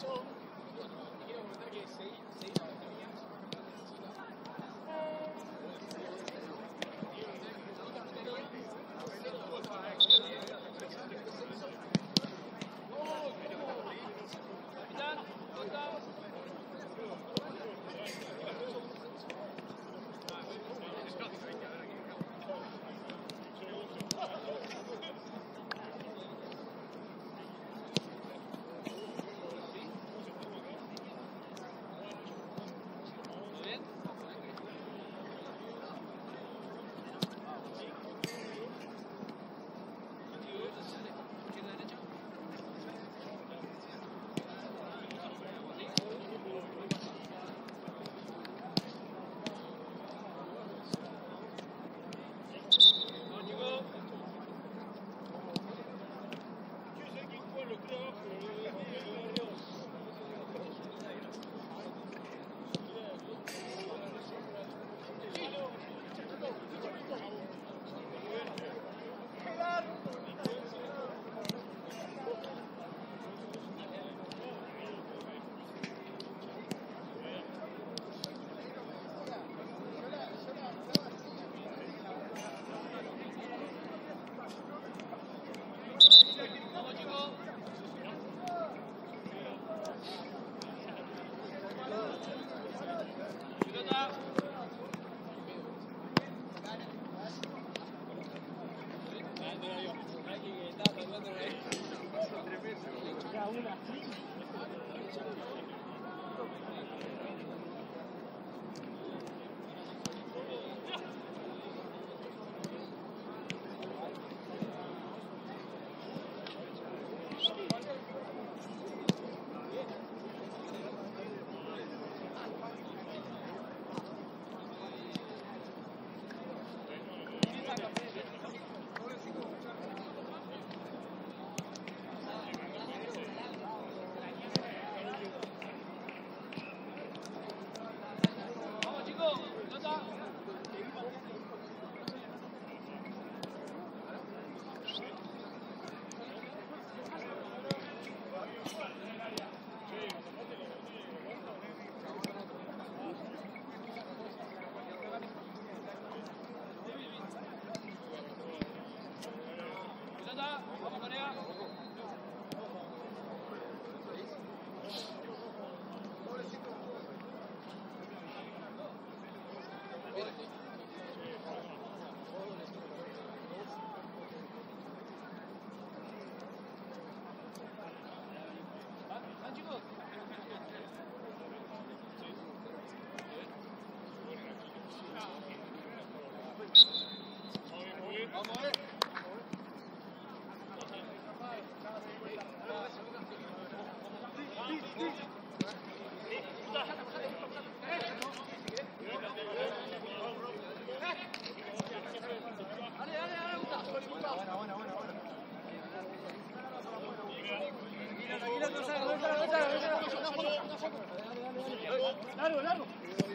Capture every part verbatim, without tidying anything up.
Largo, largo.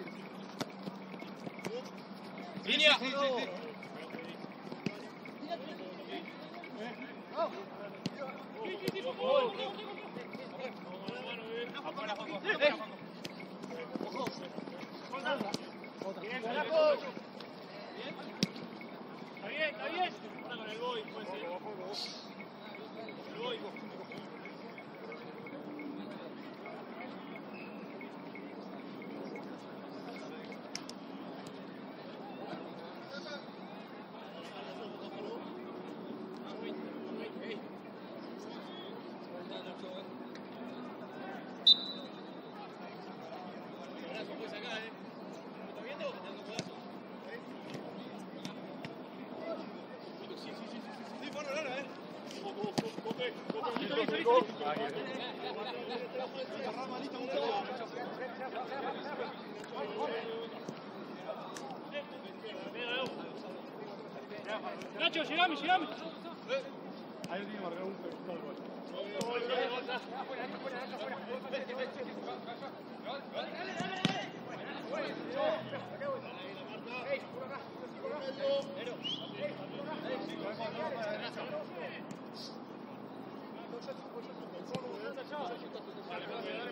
Línea. Sí, sí, sí. Afuera, Juanjo. Bien, Está bien, está bien. Está con el boy, puede ser. El boy. Nacho, llegame, llegame. Ahí tiene que marcar un pescado. Vale,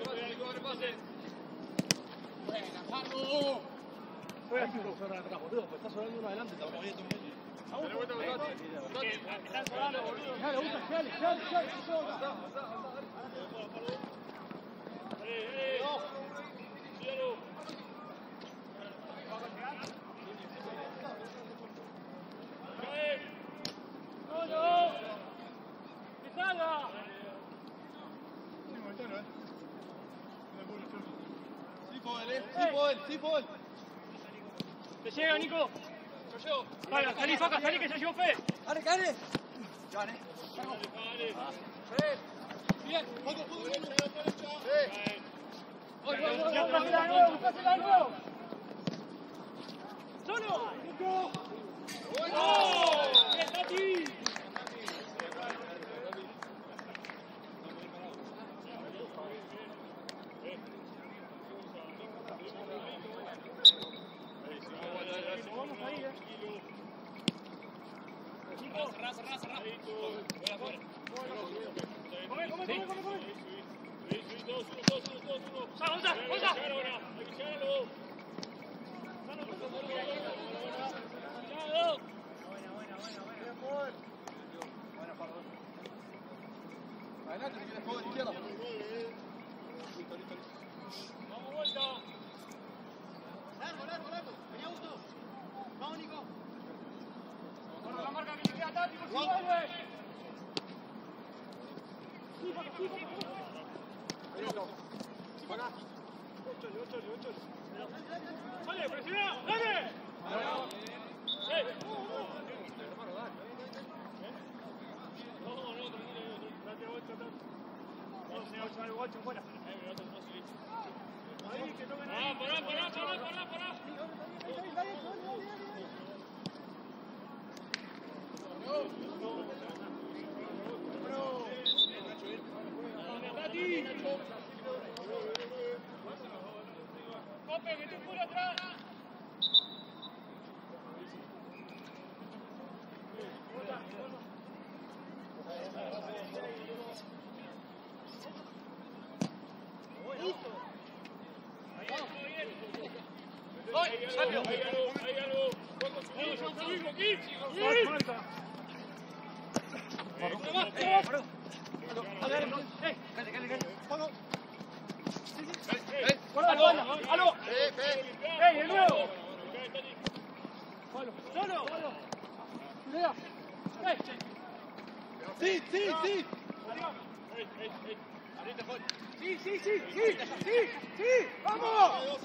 hay cinco personas atrás, boludo, pues está sonando uno adelante, estamos bien, estamos bien. Dale vuelta con Tati. Tati. Están sonando, boludo. Dale, gusta, dale, dale, dale, Eh, eh. Síguelo. Cae. No, no. Que salga. Sí, Montano, eh. Sí, Paul, eh. Sí, Paul, sí, Paul. Te llega, Nico. Yo llego. Vale, salí, Faca, salí que se llevó Fe. ¡Dale, dale! ¡Dale! Dale. Bien, Paco, Paco, bien. Sí. Voy, voy, voy, buscásela de nuevo, buscásela de nuevo. ¡Solo! ¡Nico! ¡No! ¡Bien, Tati! Vamos ahí, eh. Cerrá, cerrá, cerrá. Come, come, come, come, come. ¡Vamos, vamos! Adelante, si quieres juego de izquierda. Listo, listo, listo. ¡Vamos, vuelta! Largo, largo, largo. Vení, Augusto. Vamos, Nico. Bueno, la marca que le queda a Tati, por si vuelve. Sí, Faca, sí, Faca, sí. Acá. ¡Dale, presiona! ¡Dale! ¡Eh! No, no, tranquilo, date ocho, date. Vamos a ocho, algo ocho, fuera. Ahí, que tomen ahí. Ah, pará, pará, pará, pará, pará. Tati. Cope, que te puro atrás. Listo. Ahí está bien. ¡Ay! ¡Salgo! ¡Ahí algo! ¡Ahí algo! ¡Vamos, subimos! ¡Subimos aquí! ¡Subimos! ¡Falta! ¡Vamos! ¡Dale, dale! ¡Cállate, cállate, cállate! ¡Vamos! ¡Aló! ¡Aló! Eh, eh. ¡Ey, de nuevo! ¡Solo! ¡Solo! ¡Idea! ¡Ey! Sí, sí, sí. ¡Ey, ey, ey! Abrite, Paul. ¡Sí, sí, sí! ¡Sí! ¡Sí! ¡Sí! ¡Vamos!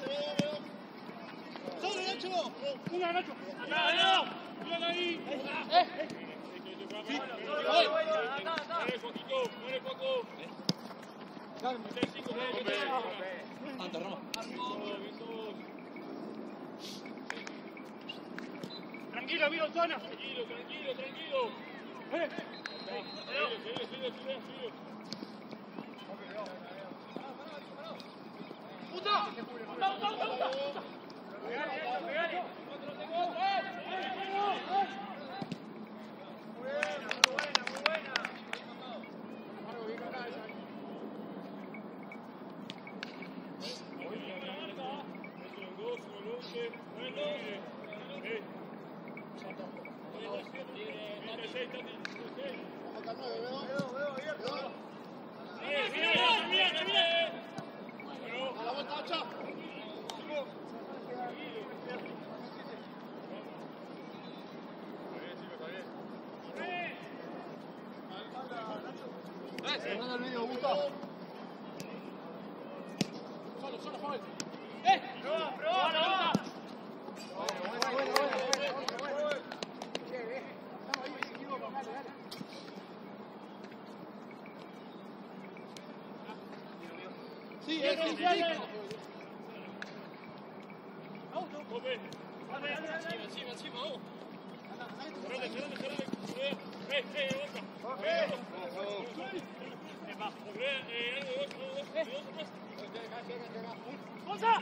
¡Solo, Nacho! ¡Una, Nacho! ¡Acá, acá! ¡Mírala ahí! ¡Eh! Sí, ¡Voy! ¡Dale, Joaquito! ¡Dale, Paco! Dale. ¡Mete cinco, mete cinco! Anda, Rama. Tranquilo, amigo, zona. Tranquilo, tranquilo, tranquilo. Eh. Sigue, sigue, sigue, sigue. ¡Puta! ¡Puta, puta, puta, puta! ¡Pegale, pegale! Muy buena, muy buena, muy buena. Cerrando el medio, Gustavo. Solo, solo, Paul. ¡Eh! ¡Probá, probá, probá! Sí, Sí, sí, sí, sí. sí. Auto. Cope. Dale, dale, dale. Encima, encima, vamos. Cerrale, cerrale, cerrale. Eh, eh, boca. Eh. Es más, logré, eh, algo de ocho, algo de ocho, algo de ocho más. ¡Bolsa!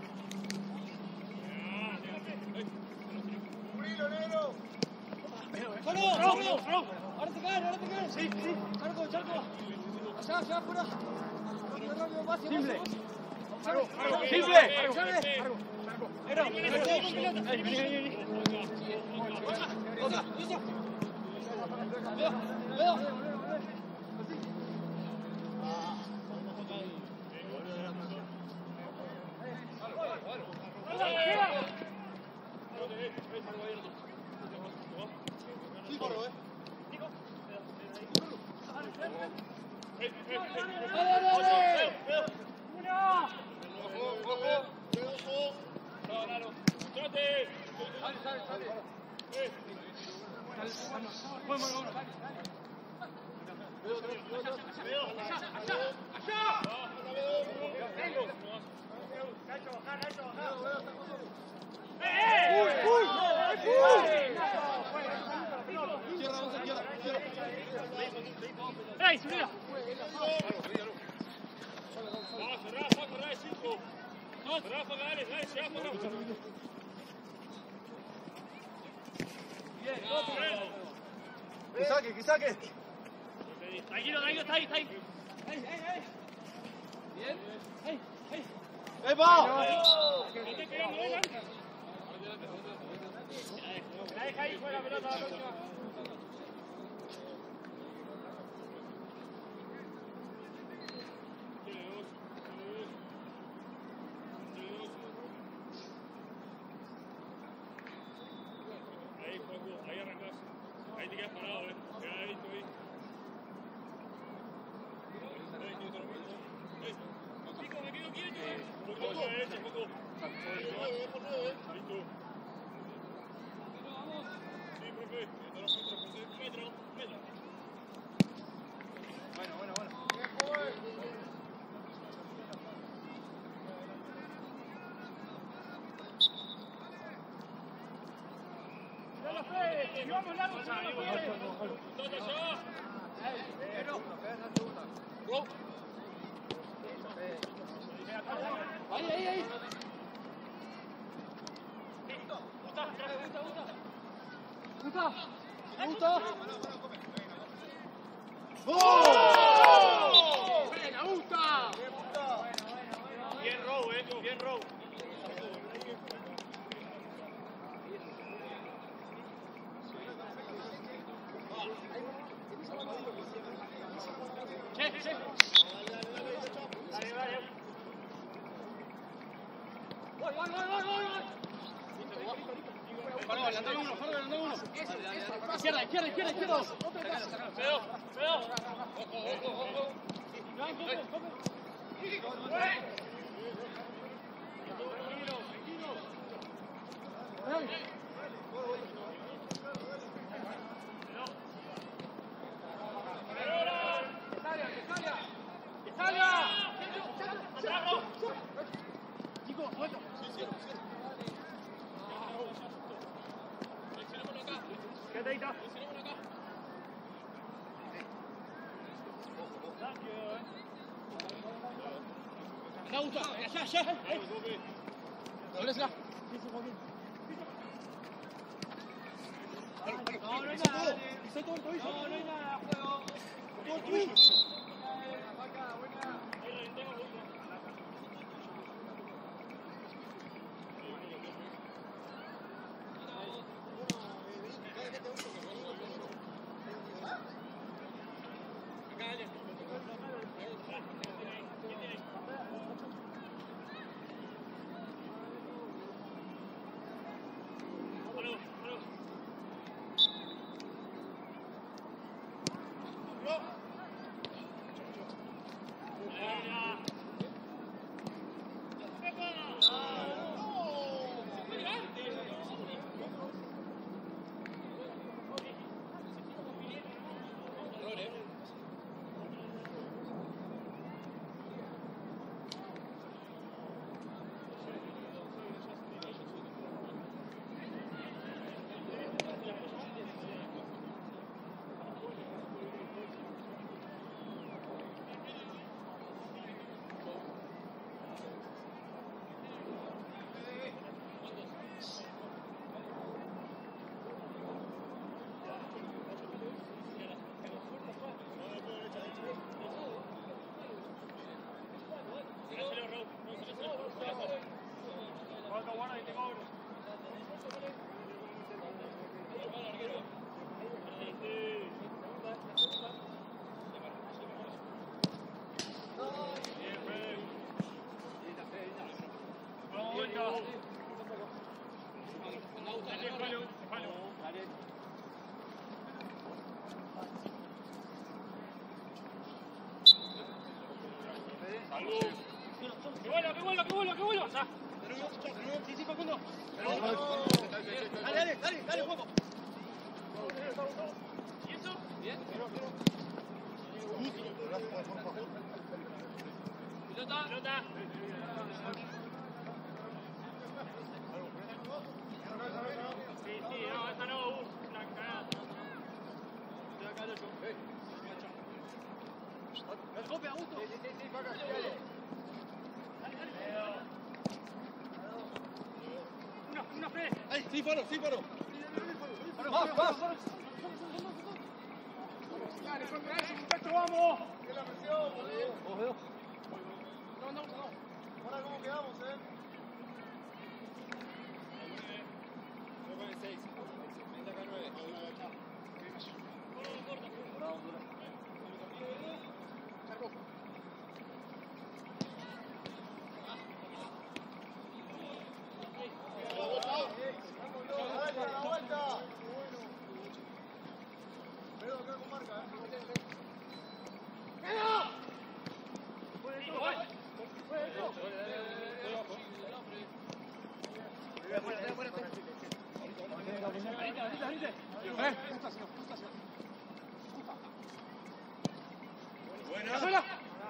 ¡Cubrilo, negro! ¡Solo! ¡Solo! ¡Solo! ¡Ahora te caen, ahora te caen! Sí, sí. ¡Charco, charco! ¡Allá, allá, afuera! ¡Rápido, rápido, más, Simple. ¡Simple! ¡Simple! ¡Simple! ¡Ey, subida! Rafa, Rafa, cinco. Rafa, dale, dale, se va, Rafa. Que saque, que saque. Tranquilo, tranquilo, está ahí, está ahí. Bien. ¡Eh, va! No te pegando, venga. La deja ahí, fuera la pelota, la próxima. Vamos, largo, ahí, ahí, ahí. Gusta, gusta, gusta. Gusta, gusta. ¡Oh! ¡Buena, gusta! Bien row, eh, bien row. Che, che. Dale, dale. Voy, voy, voy, voy, voy. Faro, adelantame uno, Faro, adelantame uno. Izquierda, izquierda, izquierda, izquierda. Feo, feo. Ojo, ojo, ojo. Tranquilo, tranquilo. Chico, suelta. Quédate ahí, está. Me gusta, allá, allá. Doblesla. No, no hay nada. No, no hay nada, juego. Todo tuyo. guarda y te cobro. Vamos, vuelta. Salud. ¡Que vuelva, que vuelva, que vuelva, que vuelva! Sí, sí, Facundo. Dale, dale, dale, dale, juego. ¿Y eso? Bien. Pelota, pelota. Sí, sí, no, esta no, uh, una cagada. Estoy acá, yo. El golpe, Augusto. Sí, sí, sí, Faca, dale. Una, una fe. Ahí, sí, paro, sí, paro. Vas, vas. Dale, contra eso, muchachos, vamos. Que la presión, boludo. No, no, no. Ahora, ¿cómo quedamos, eh? seis. Vente acá nueve. ¡Buena!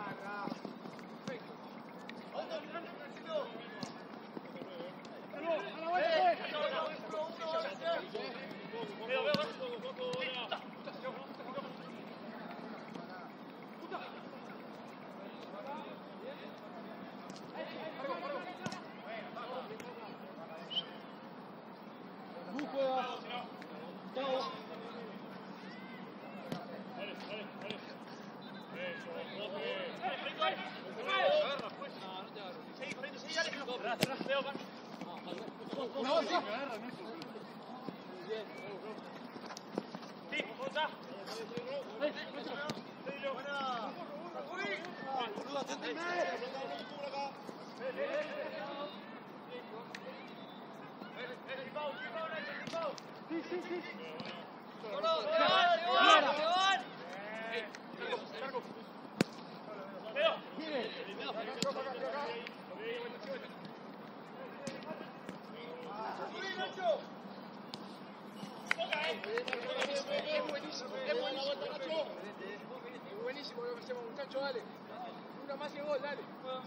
Buenísimo lo que hacemos, muchachos, dale. Una más y gol, dale.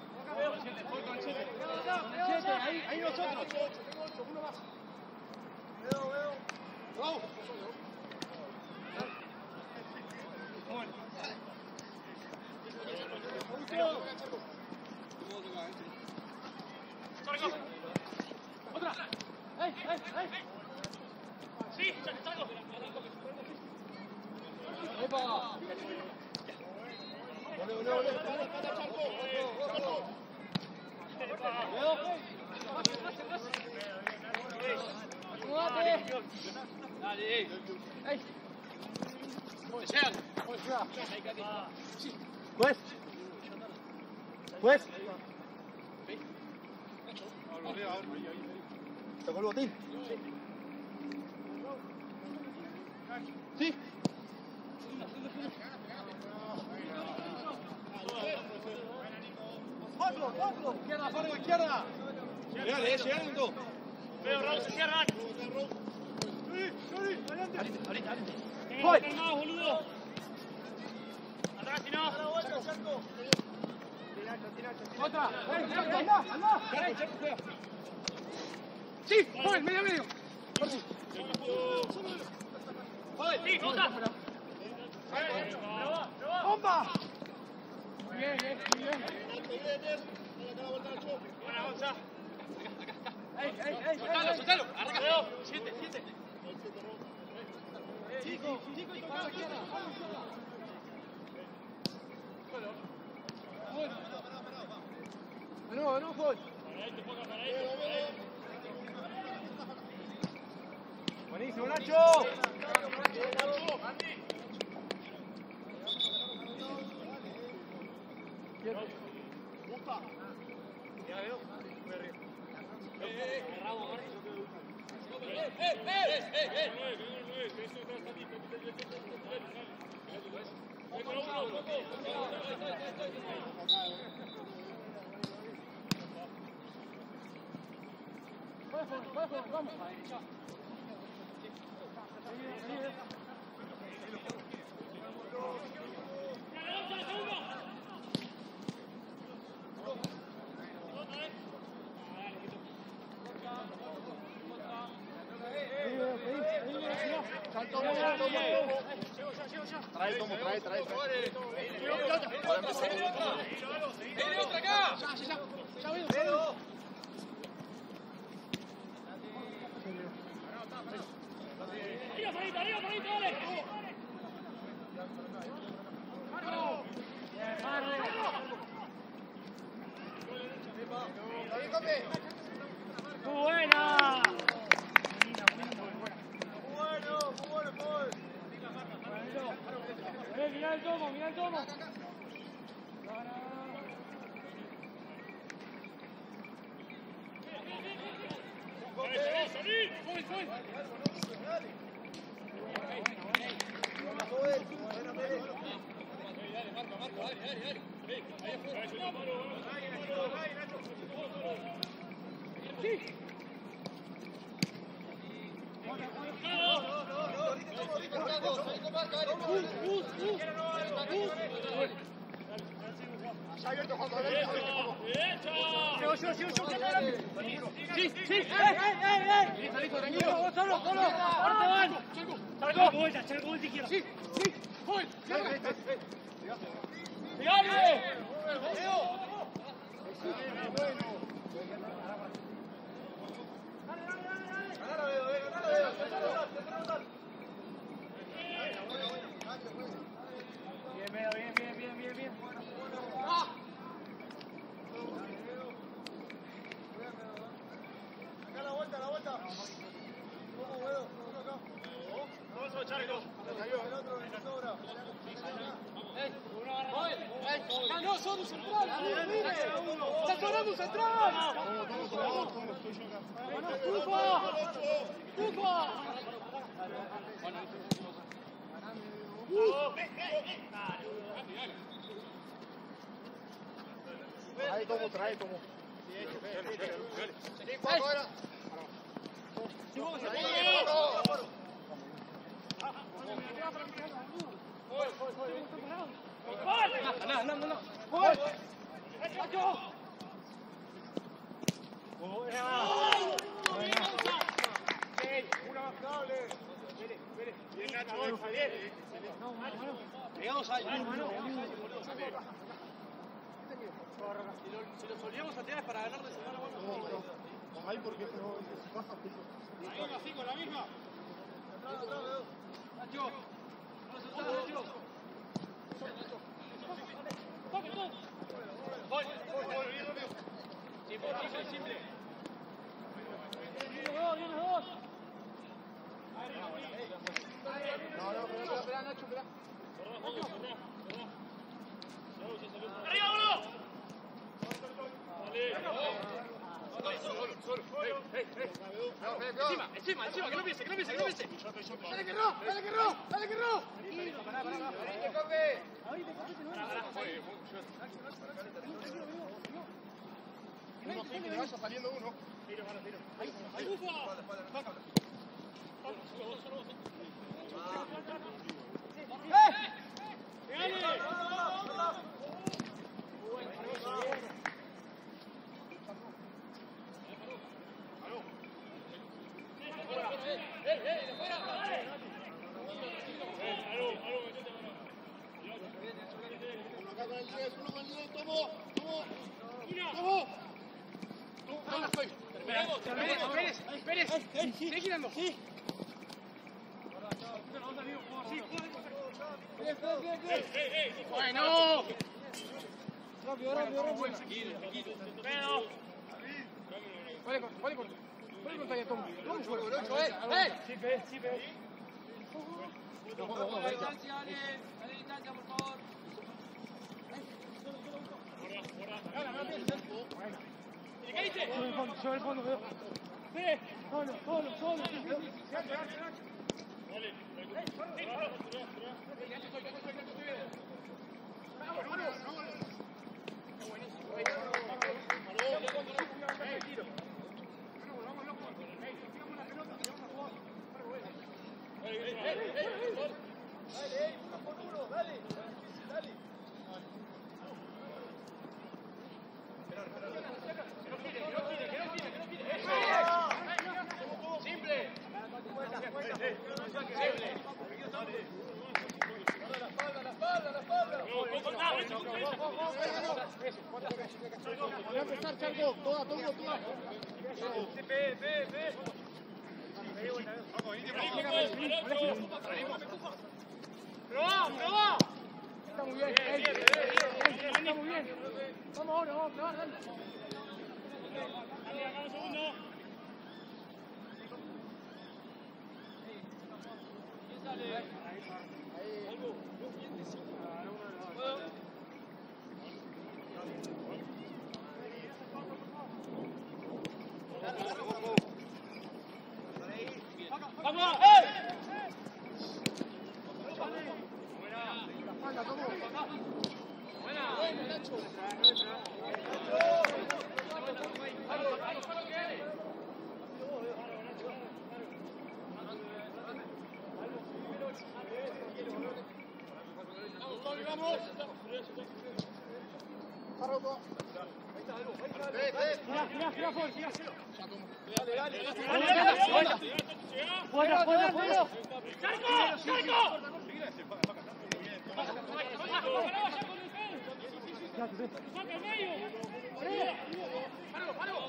Siete, ahí, ahí nosotros. Tengo ocho, uno más. Veo, veo. Vamos. ¡Otra! ¡Ey, ey, ey! ¡Sí! ¡Salgo! ¡Epa! ¡Ole, ole, ole! ¡Dale! ¡Ey! Pues, pues. ¿Sacó el botín? Sí. ¡Otro, otro! ¡Izquierda, Fargo, izquierda! ¡Llegale, eh, llegando! Veo, Raúl, se cierran. ¡Adelante! ¡Ahorita, ahorita! ¡Voy! ¡Calmado, boludo! ¡Atrás, si no! ¡Otra! ¡Anda, anda! ¡Sí! ¡Joven, medio, medio! ¡Joder, sí, otra! ¡Bomba! Bien, bien, bien. Buena, Gonza. ¡Ey, ey, ey! ¡Soltalo, soltalo! ¡Arranca! Veo. ¡Siete, siete! Chico, chico, y para la izquierda. De nuevo, de nuevo, Paul. Para ahí, te ponga para ahí. Buenísimo, Nacho. Ya veo. Vamos. Trae, Tomo, trae, trae, trae. Ahora empieza. ¡Viene otra acá! ¡Ya, ya, ya! ¡Ya veo! ¡Arriba, Farito, arriba, Farito, dale! ¡Muy buena! Eh, mirá el tomo, mirá el tomo. ¡Salí! ¡Voy, voy! Dale, Marco, Marco, dale, dale, dale. Ahí afuera. Sí. Allá abierto, Juan, Sigo, sigo, sigo, sí, sí, eh, eh, eh, eh. Listo, tranquilo, vos solo, solo. Ahorita van. Salgo, vuelta, salgo, vuelta izquierda. Sí, sí, voy. ¡Pegale! Bien, bien, bien, bien, bien, bien. Acá la vuelta, la vuelta. ¿Cómo, Guedo? Vamos a echar el otro, el sobra. ¡Ah, no, son un central! ¡Está sonando un central! ¡Tufa! ¡Tufa! Trae como, trae como. Sí, Juanjo, ahora. No, no, no, no. ¡Voy! ¡Nacho! Una más cable. Bien, Nacho, bien. Llegamos ahí. Si los olvidamos a tirar es para ganar de semana. No, ahí porque no se baja. Ahí vamos así con la misma. Nacho. Nacho. Voy, voy, voy. Simple, simple, simple. Viene dos, viene dos. No, no, espera, espera, Nacho, espera. ¡Arriba, uno! Dale. Solo, solo. Hey, hey, hey. Encima, encima, encima, que no piense, que no piense, que no piense. Dale que ro, dale que ro, dale que ro. Pará, pará, pará. Ahorita, Coque. Ahorita, pará, pará. Sin que me vaya saliendo uno. Tiro, para, tiro. Ahí, ahí. Ufa. ¡Eh! ¡Pegale! Pérez, Pérez, sigue girando. Sí. Bueno. Rápido, rápido, rápido. Tranquilo, tranquilo. Vale, vale, corto. Puoi contare Tom. Tom fuori, Lorenzo, eh! Eh! Sì, beh, sì, beh. Distancia, Ale. Ale, distancia, por favor. ¿Qué dice? Sobre el fondo, sobre el fondo, veo. Sí, solo, solo, solo. Vale. Fuera, fuera, fuera. ¡Sarco! ¡Sarco! ¡Saca el medio! ¡Páralo, páralo!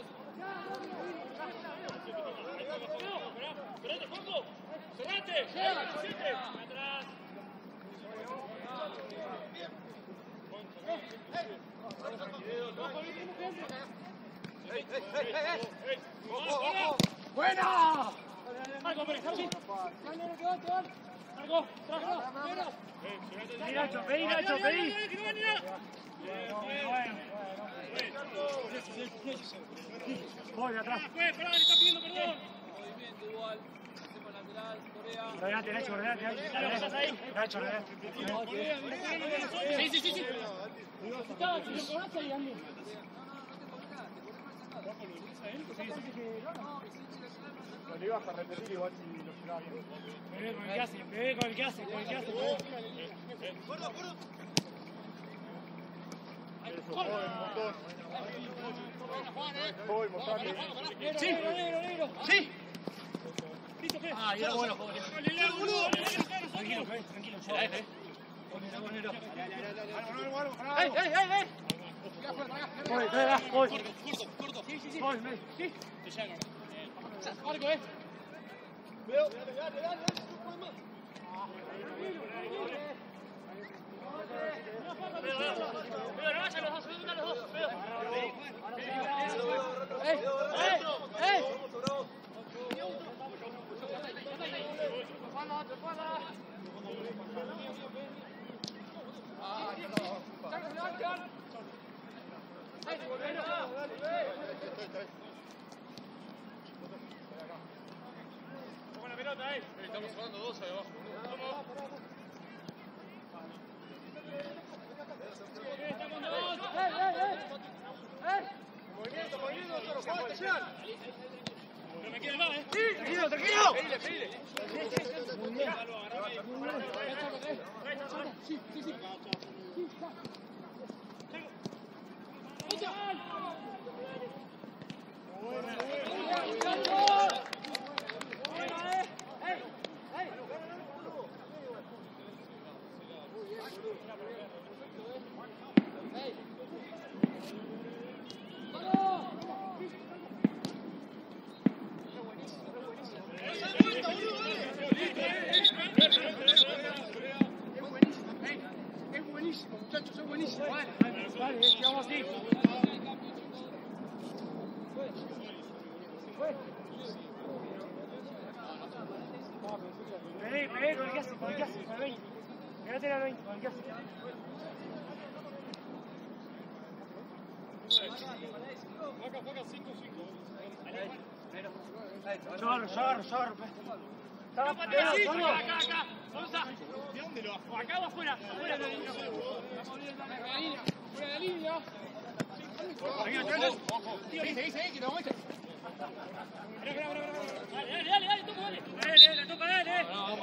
¡Cerrate, fondo! ¡Cerrate! ¡Siete! ¡Atrás! ¡Buena! ¡Algo, Pérez! ¡Sí! ¡Algo! ¡Algo! ¡Ve, Nacho! ¡Ve, Nacho! ¡Ve! Voy atrás. ¡Espera, le está pidiendo perdón! Movimiento igual. Hacemos lateral, Corea. Rodeate, Nacho, rodeate, Nacho. Nacho, rodeate. Sí, sí, sí, sí. Estaba, si lo cobraste ahí, Andy. Lo ibas a repetir igual si lo tiraba bien. Ve con el que hace, ve con el que hace, con el que hace. Gordo, gordo. Eso, joven, montón. Joven, mostrate. Sí, negro, negro, negro. Sí. Listo, ¿qué? Ah, ya bueno, joven. Tranquilo, ¿qué? Tranquilo, yo. ¡Ey, ey, ey, ey! Voy, voy, voy. Corto, corto. Sí, sí, sí. Voy, me. Sí. Marco, eh. Veo, dale, dale, dale. No puedes más. Veo, no vayan los dos, vengan los dos. Veo. ¡Ey, ey, ey! Con la pelota ahí. Estamos jugando dos ahí abajo. Movimiento, movimiento, solo juega estación. No me queda más, eh. Sí, tranquilo, tranquilo. Pedile, pedile. Sí, sí, sí. Muchachos, es buenísimo. Vale, vale, quedamos así. ¿Qué haces? Con el veinte. Pégate al veinte, ¿qué haces? Juega, juega cinco cinco. Yo agarro, yo agarro, yo agarro. ¡No, patea! ¡Sí! ¡Acá, acá, acá! ¡Gonza! ¿De dónde lo bajo? ¡Acá o afuera! ¡Afuera! ¡Fuera de línea! ¡Fuera de línea! Seguí, seguí, seguí, que te vamos a echar. Dale, dale, dale, dale, toca, dale. Dale, le toca, dale.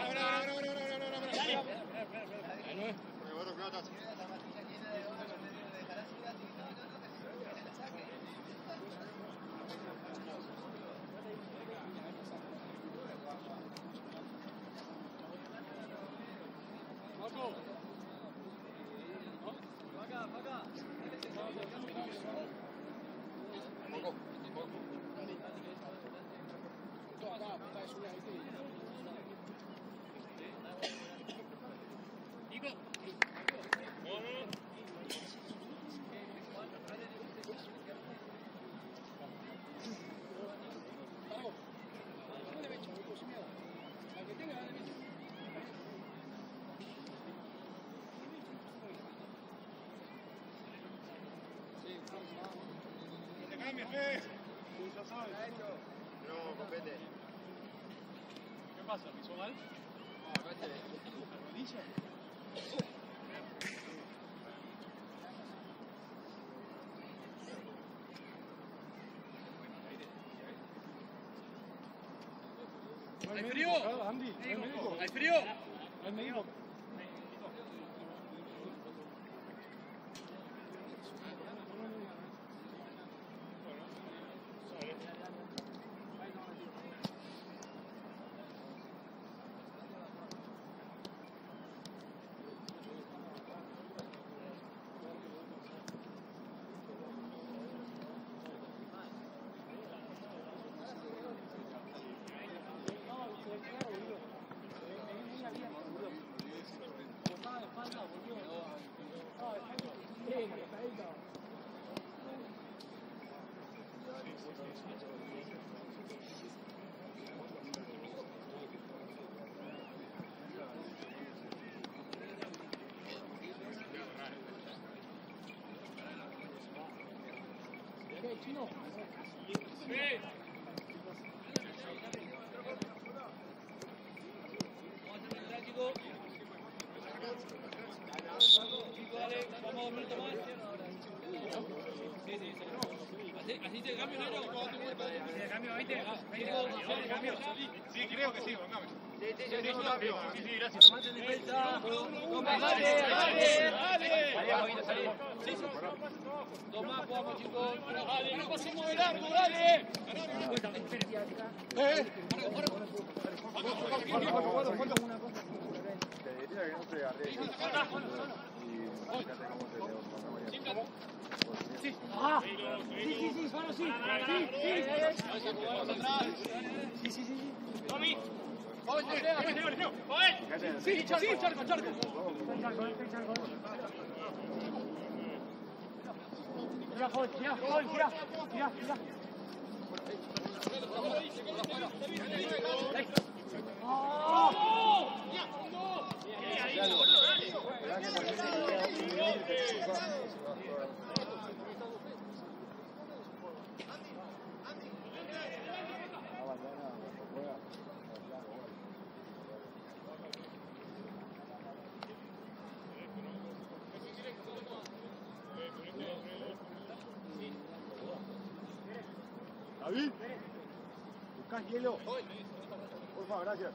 No, compete. ¿Qué pasa? ¿Me hizo mal? No, acá te ¿Rodilla? ¿Hay frío? Andy, ¿hay médico? ¿Hay frío? ¿Hay médico? Chino. Vamos un minuto más. Sí, sí, sí. Así, así te cambio, Nero. ¿Te cambio veinte? ¿veinte? ¿Cambio? Sí, creo que sí, vengamos. Sí, sí, sí, sí, cambio. Sí, sí, gracias. Tomate defensa. Dale, dale, dale. Salí, Joaquito, salí. Sí, sí. Dos más, jugamos, chicos. Dale, no pasemos de largo, dale. Eh. Te diría que no se arriesgue. Sí. Ah, sí, sí, sí, solo sí. Sí, sí. Sí, sí, sí. Tommy. Joven, joven. Sí, charco, charco, charco. Tira, joven, tira, joven, tira. Tira, tira. ¡Oh! David, buscás hielo. Por favor, gracias.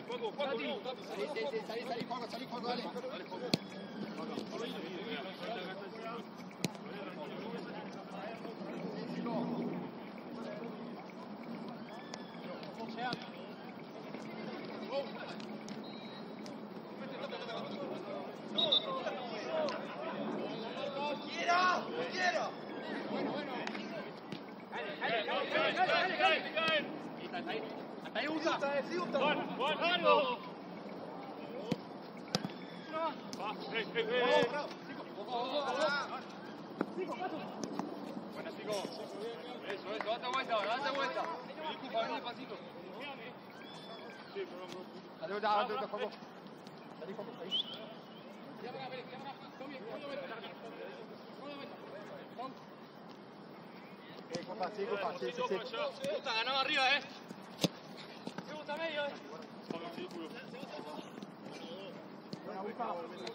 Dai, Juaco, Juaco, no. Salí, salí, salí, salí, Juaco, salí, Juaco, dale. Dale, Juaco. ¡Quiero! ¡Quiero! Bueno, bueno. Dale, dale, dale, dale, dale. Hasta ahí, hasta ahí usa. Juan, Juan, Juan. Va, eh, eh, eh. Buena, Chico. Eso, eso, date vuelta ahora, date vuelta. Disculpa, ven despacito. Sí, pero no. Dale, dale, dale, Juaco. Salí, Juaco, salí. Eh, compa, sí, compa, sí, sí, sí. Se gusta, ganaba arriba, eh. Se gusta medio, eh. Buena, busca.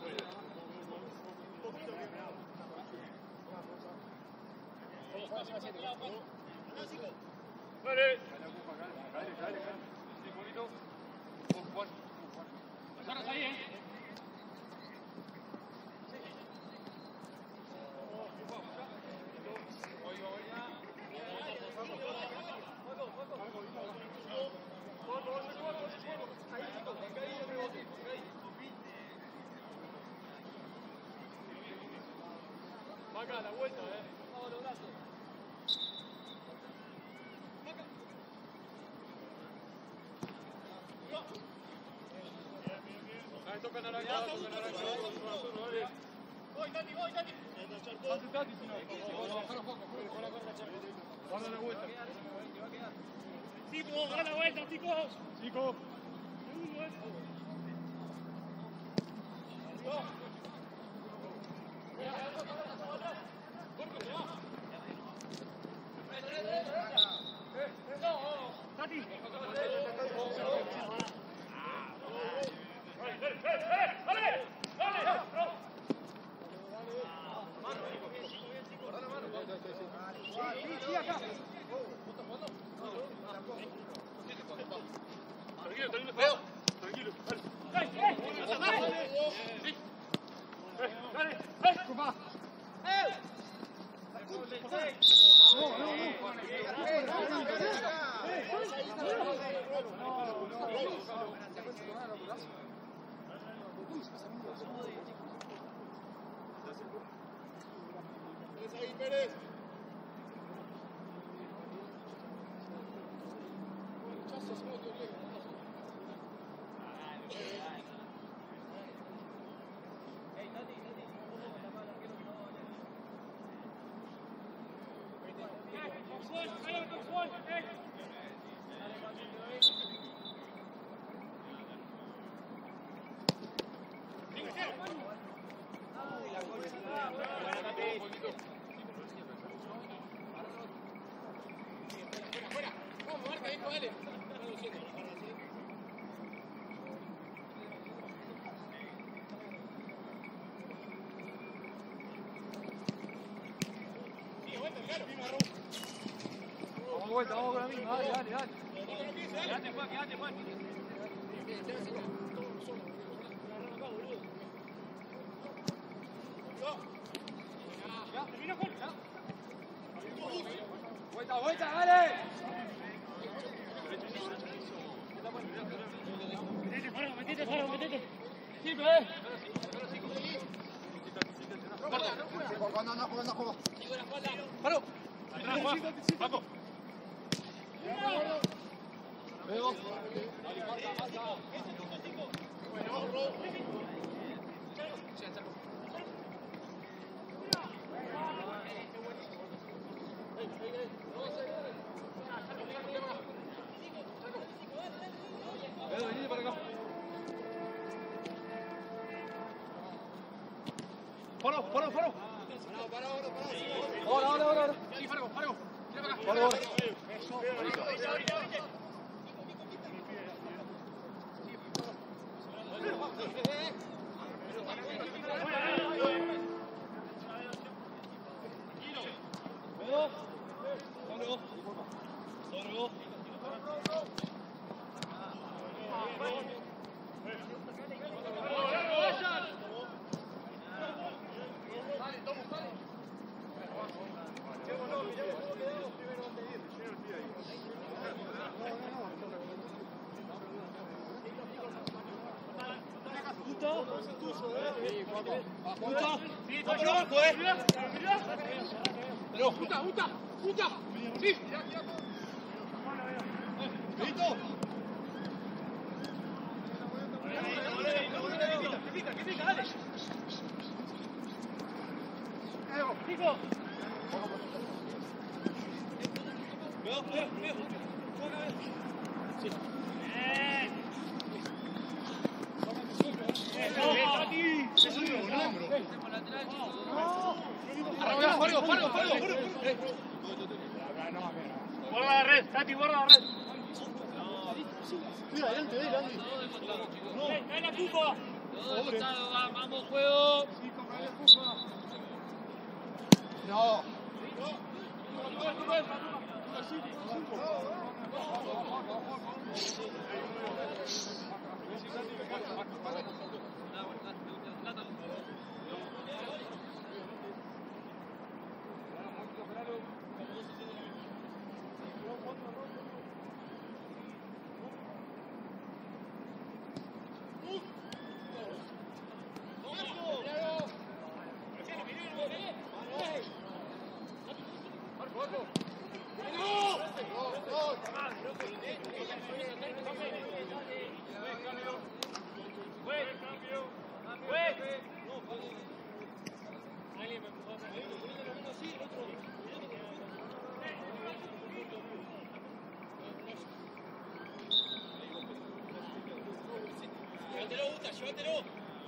Dale. Dale, dale. Sí, bonito. Juan. Agarras ahí, eh. Acá, la vuelta, eh. Vamos los brazos. Ahí toca naranja, toca naranja. Voy, Tati, voy, Tati. Tati, Tati, si no. Guarda la vuelta. Chicos, da la vuelta, chicos. Chico. Tranquilo, tranquilo, Feo. Tranquilo, dale. ¡Dale! ¡Dale! Sí. ¡Eh! ¡Dale! ¡Eh! Compa. No, no, Ahí, Pérez. Vamos, vuelta, vamos con la misma, dale, dale, dale. Quédate, Juan, quédate, Juan. Vuelta, vuelta, dale. Metete, Faro, metete, Faro, metete. Chico, eh. Juaco, anda, anda, anda, anda, juego. Faro. Atrás, Juan. Paco. Luego. Venite para acá. Faro, faro, faro. Ahora, ahora, ahora, ahora. Sí, Fargo, Fargo. Tira para acá. Faro, ahora. Faro. Faro. Faro. Punto. Sí, Pacho, abajo, eh. Pero, puta, puta, puta. Sí. Listo. Guarda la red, Tati, guarda la red. Mira, adelante, adelante. No, ¡cae la cupa! Vamos, juego. No. Llévatelo, Uta, llévatelo.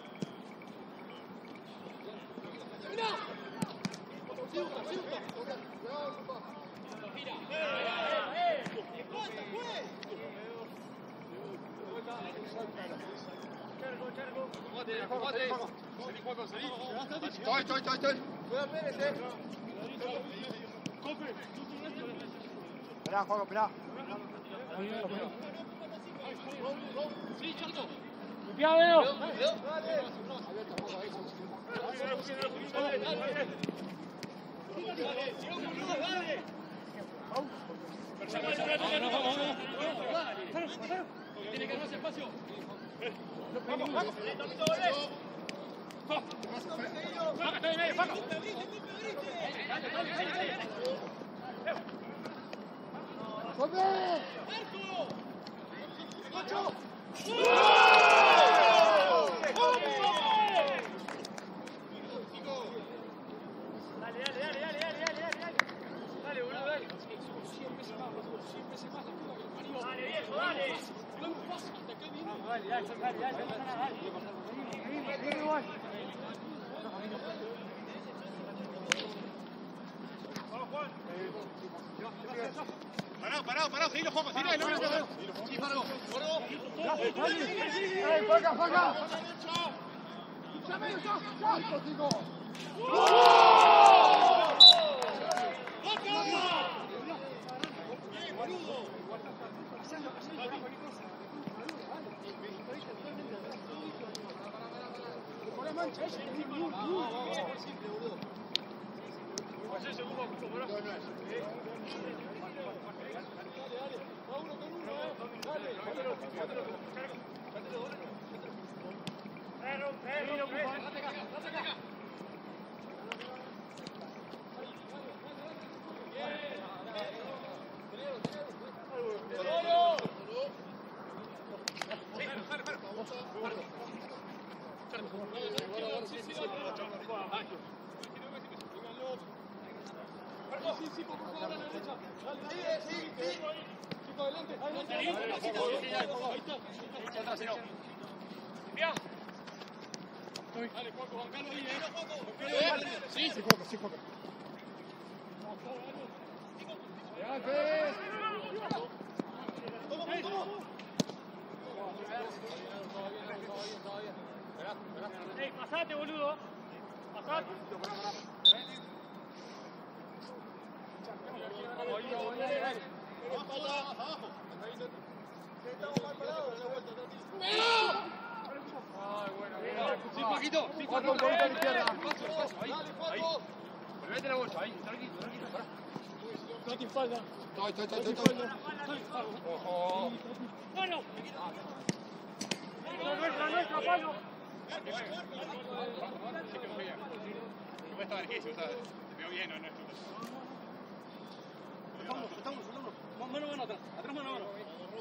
Estoy, estoy, estoy, estoy. Esperá, Juanjo, esperá. Sí, Charto. Cuidado, Leo. Tiene que darse espacio. Vamos, vamos. Faca, estoy en medio, Faca. ¡Volvé! ¡Macho! Dale, dale, dale, dale, dale, dale, dale. Dale, boludo, dale. cien veces más, boludo, cien veces más. Dale, viejo, dale. Vamos, dale, dale, dale, dale, dale. Vení, igual. Vamos, Juan. Pará, pará, pará, seguilo, Juanjo, seguilo, seguilo. Sí, paró, paró. ¡Ey, Faca, Faca! ¡Ya me ya! ¡Ya, contigo! Sí, sí, Juanjo, sí, Juanjo. Ey, pasate, boludo. Pasate. Sí, Paquito. Sí, Juanjo, un poquito a la izquierda. Ahí, ahí. Volvete la bolsa, ahí. Tranquilo, tranquilo, pará. Estoy, estoy, estoy, estoy. Ojo. ¡Mano! ¡La nuestra, nuestra, Pablo! Puede estar aquí, o sea, te veo bien, no, no es tu. Estamos, estamos, estamos. Mano a mano atrás, atrás mano a mano.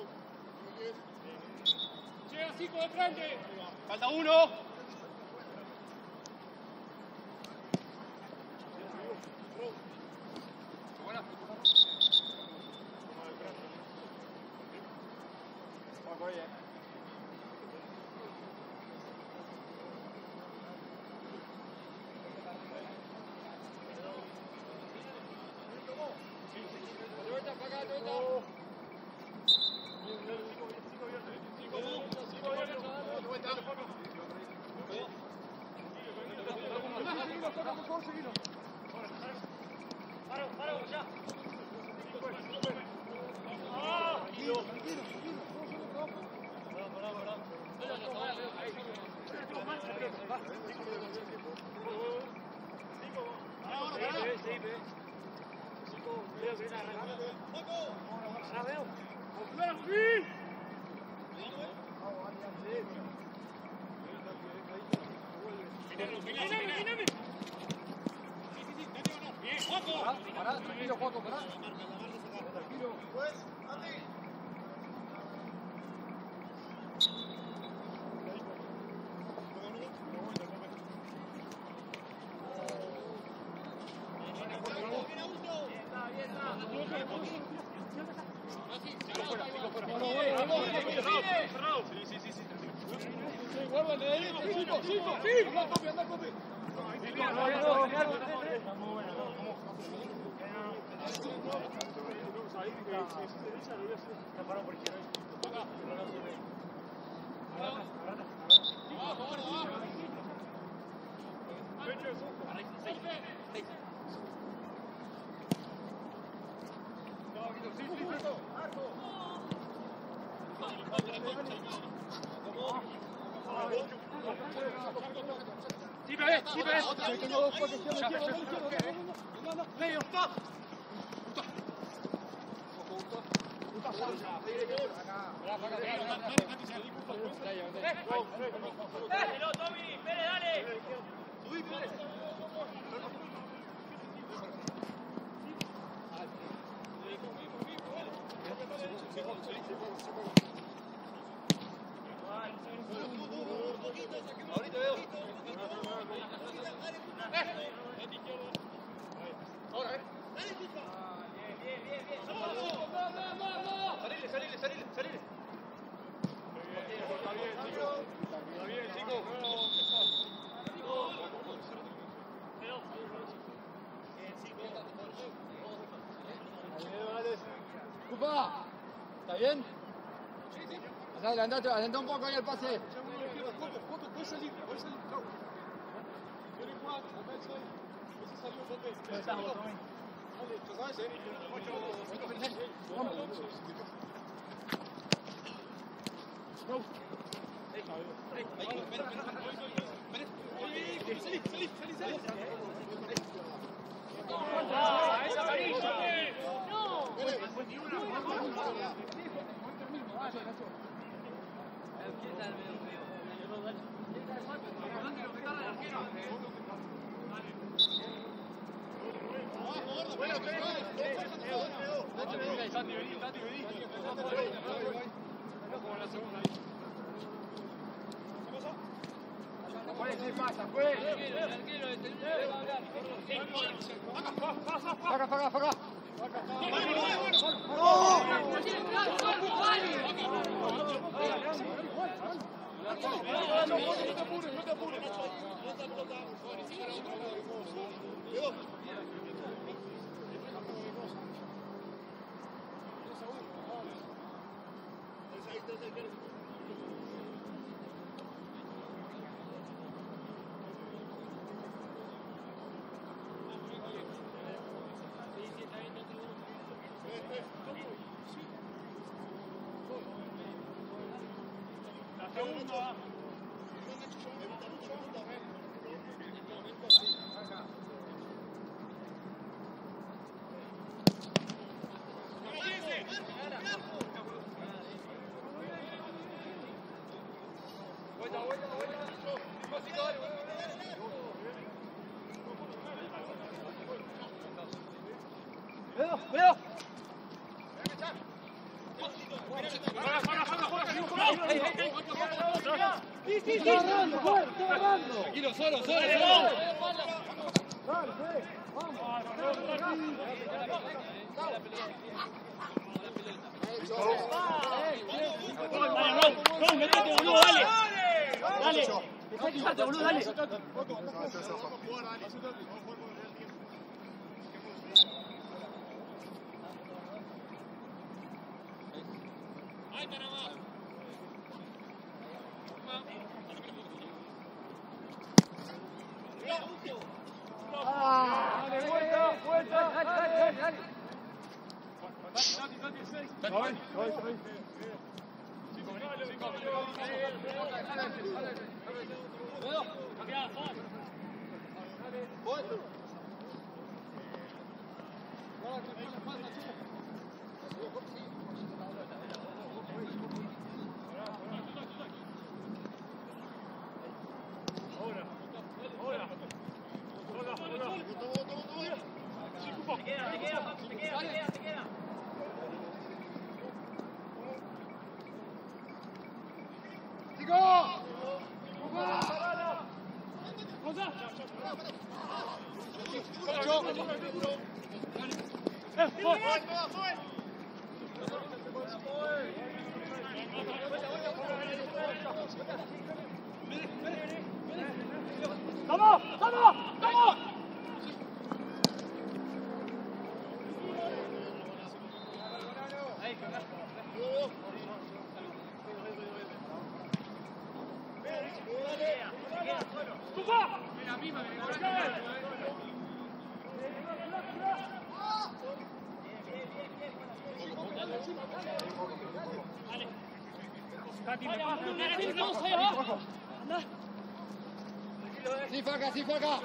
Llega cinco de frente. Falta uno. Buena. Pará, tranquilo, Juaco, pará. Tranquilo. Pues, Andy. Sí, sí, sí, sí. Guárdale ahí, cinco, cinco, sí. Anda, copia, anda, copia. Tengo dos posiciones. Leo, stop. Dale, Tommy, Pérez, dale. Subí, Pérez. Ahorita veo. Ahora, eh. Bien, bien, bien. No, no, no, no, no. Salile, salile, salile, salile. Está bien, chico. Está bien, chico. Cupa, ¿está bien? Adelanta, adelanta un poco ahí el pase. Puedes salir, puedes salir. Viene Juan, comienza ahí. Ese salió Jope. Dale, ya sabes, eh. Vamos. Salí, salí, salí, salí. ¡Ah, es amarillo! ¡No! ¿Qué pasa? Pues. Faga, faga, faga. Vuelta, vuelta, vuelta. cuidado, cuidado. Sí, sí, sí. Agarrando, fuerte, agarrando. Tranquilo, solo, solo, Dale, solo. Dale, dale. Vamos. Dale, Ron, Ron, metete, boludo, dale. Dale. Dejá que salte, boludo, dale. Ahí está nada más. Ah, dale, vuelta, vuelta. Dale, dale, dale, dale. Neun, neun, neun. ¡Vamos! ¡Vamos! ¡Vamos! Sí, Faca, sí, Faca.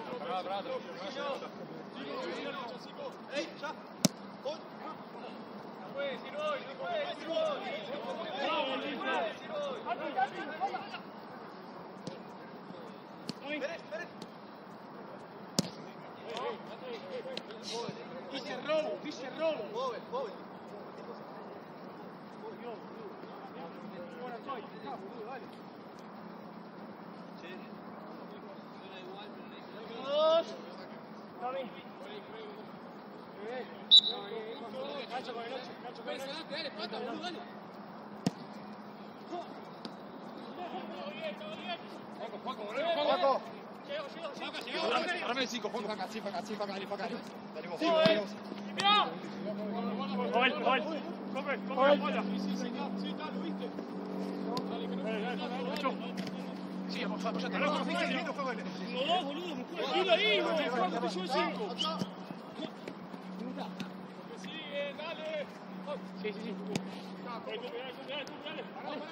Dice robo, dice robo. Faco. Ahora cinco, Faca, Faca, sí, Faca, sí, Faca, dale, Faca. Dale vos. Joel, Joel. Come, come la bola. Sí, sí, sí, está, lo viste. Sí, vamos, vamos, ya está. No, boludo, musculo ahí, güey. ¿Cuánto te llevo cinco? Sigue, dale. Sí, sí, sí. Dale, dale, dale.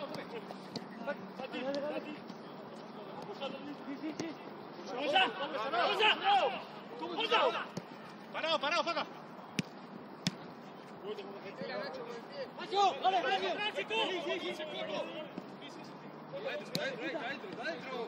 Sati, Sati. Sí, sí, sí. ¡Osa! ¡Osa! ¡Osa! Parado, parado, Faca. ¡Nacho! ¡Dale, dale! Sí, sí, sí, sí. Adentro, adentro, adentro, adentro.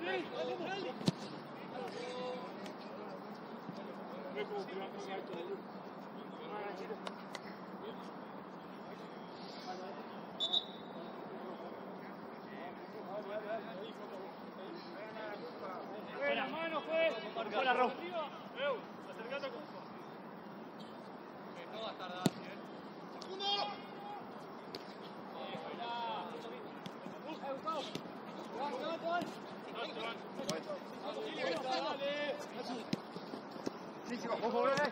Fue la mano, fue. Fue la roja. Acercate a Cufa. No va a tardar, ¿eh? ¡Segundo! Sí, sí, vos, vos, eh.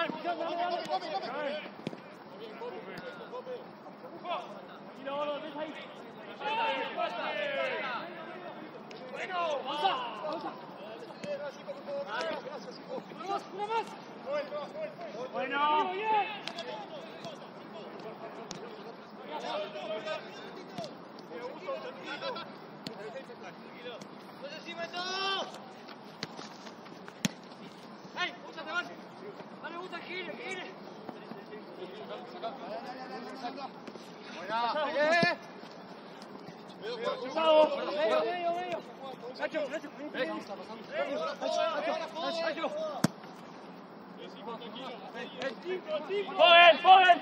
Bueno, bueno. ¡Ey! ¡Usa, te vas! ¡Dale, usa, gire, gire! Buena. Eh. Gustavo. Medio, medio, medio. Nacho, Nacho, vení, vení. Nacho, Nacho, Nacho. Joven, joven.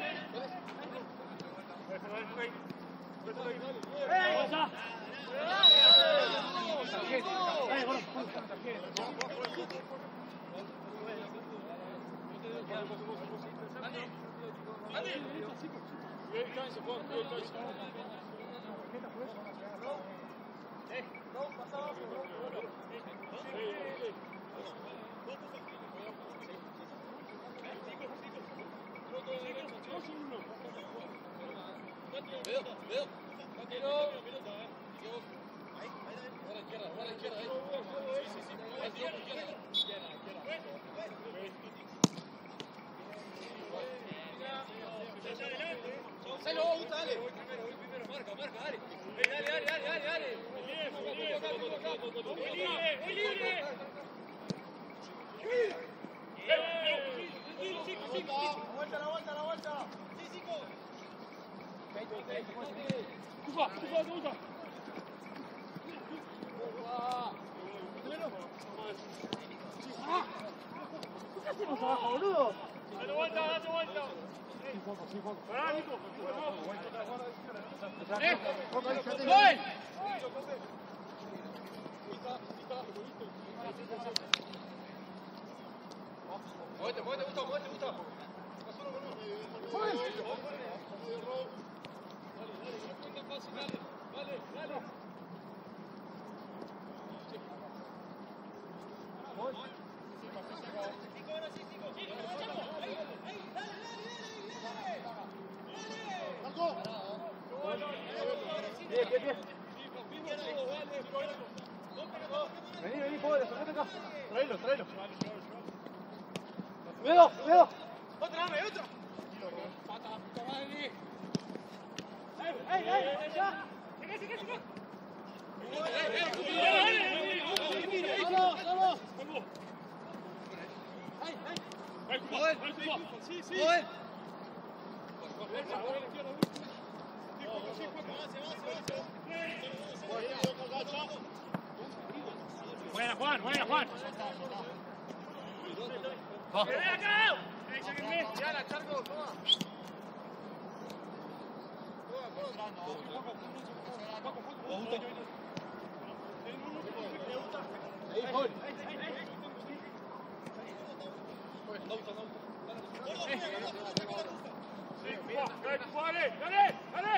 Vení, vení, pobre, sacate acá. Traelo, traelo. Cuidado, cuidado. Otra, dame, otra. ¡Ey, ey, ya! Sigue, sigue, sigue. ¡Vamos, vamos! Sí, sí. Buena, Juan, buena, Juan. Ya la Charco, toma. Ahí, Paul. Dale, dale, dale.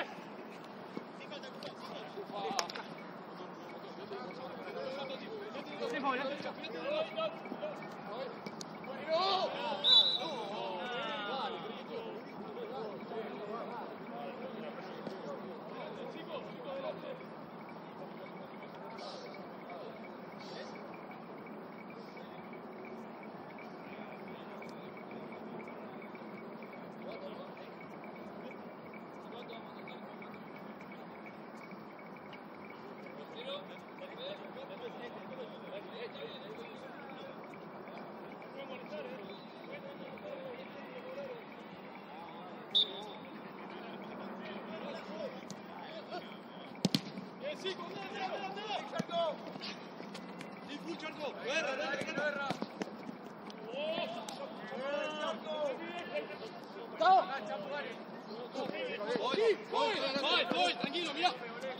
Tranquilo, mira.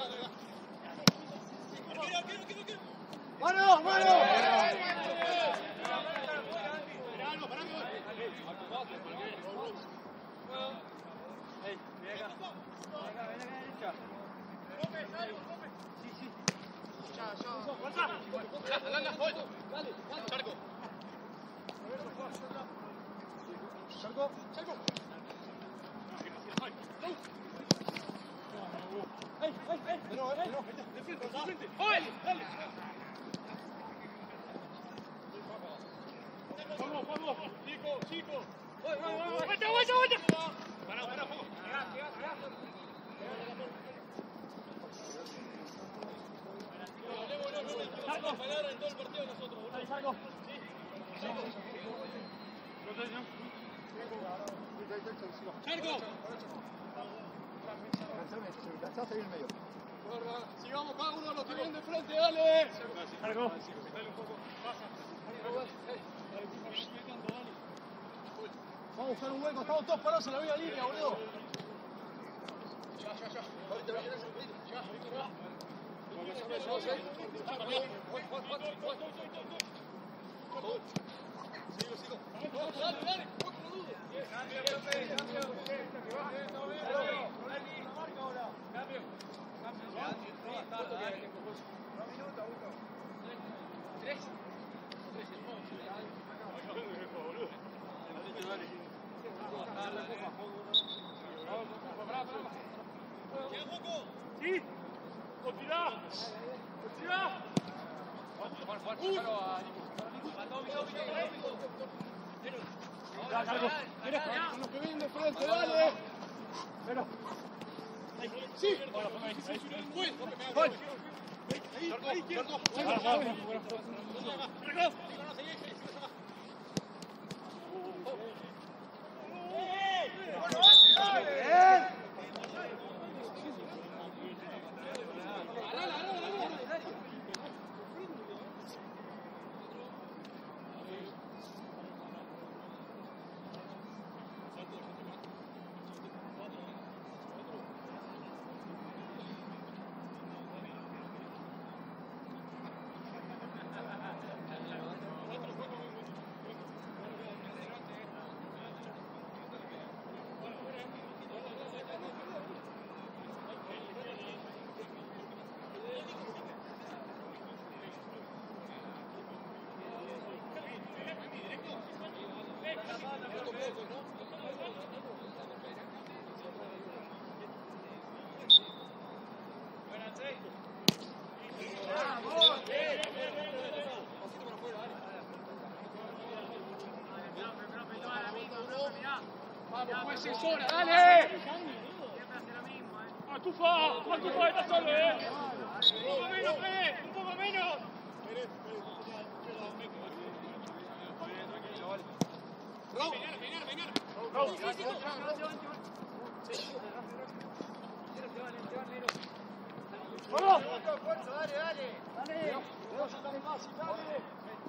¡Mano, mano! Charco, Charco. ¡Ey, ey, ey! ¡No, eh! ¡No! Vamos, vamos. Chico, chico. Vuelta, vuelta, vuelta. Para, para, vamos. Salgo. Palabra en todo el partido nosotros. Ahí salgo. Charco. Cansate ahí en medio. Sigamos cada uno lo que viene de frente, dale. Charco. a buscar un hueco, estamos todos parados en la misma línea, boludo. Ya, ya, ya. Ahorita viene el sentido. Ya, ya. Sigo, sigo. Dale, dale. No dudes. Cambio, cambio. Cambio. Tres. Sí, continúa, continúa. Juan, Juan, sácalo a Nico. Ya, cargo. Con los que vienen de frente, dale. Pero. Sí. Voy. Ahí, cargo. Vamos, pues es hora, dale. ¡A tu fa! ¡A tu fa! ¡Está solo, eh! ¡Un poco menos, Fede! ¡Un poco menos! Raúl. Vengar, vengar, vengar. ¡Vamos! Fuerza, dale, dale. Dale. Dale más, dale.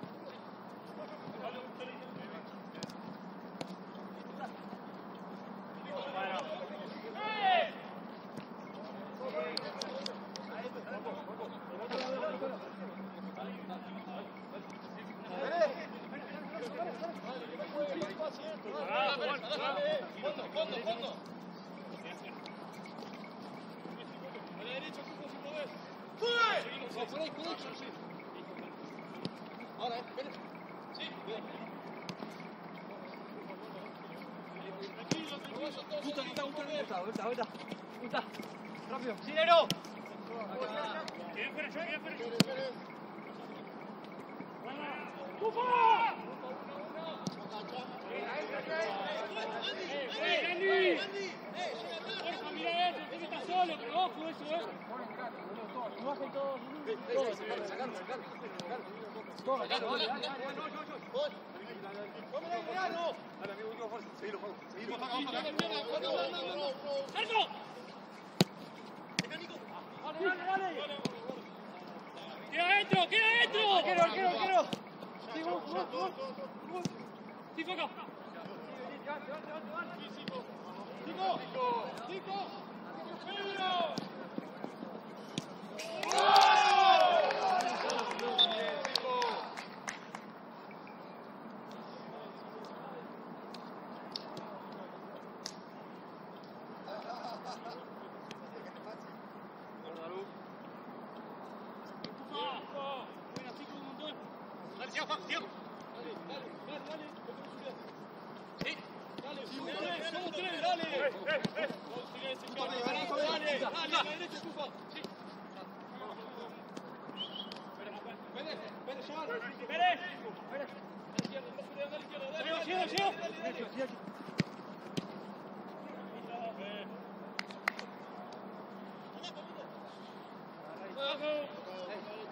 Fondo, fondo, fondo. A la derecha, Cuco, si podés. ¡Fue! Por ahí, por ahí, sí. Ahora, eh, espere. Sí, bien. Gusta, gusta, gusta, gusta, gusta, gusta, gusta. Rápido. ¡Sí, negro! Bien, Pérez, bien, Pérez. Espere, espere. ¡Cufa! ¡Eh, Andy! Porfa, mira este, este está solo, pero ojo eso, eh. No hacen todos. Todos, sacarlo, sacarlo, sacarlo. Todos, Sacarlo, dale, dale, dale, dale. dale. Voy. ¡Vamos, Adriano! Dale, amigo, última fuerza. Seguilo, juego. Seguilo. ¡Cargo! Dale, dale, dale. ¡Queda adentro, queda adentro! Arquero, arquero, arquero. Sí, vos, vos, vos. Sí, foca. Cinco. Cinco. ¡Pedro! Dale, siga, Juan, siga. Sí. Dale, somos tres, dale. ¡Eh, eh, eh! Dale, dale, dale, a la derecha, Cufa. Sí. Pérez, Pérez, llevar. Pérez. Pérez. Llego, llego, llego.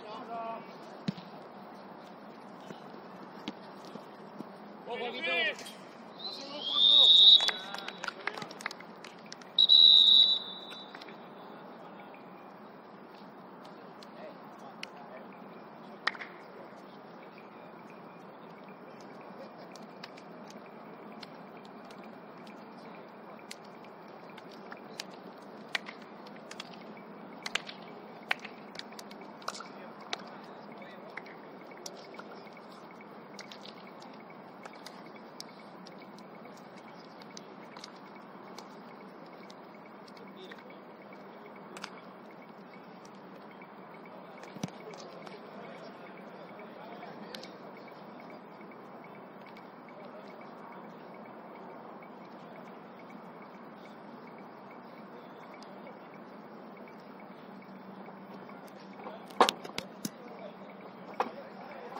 ¡Ojo, Quito!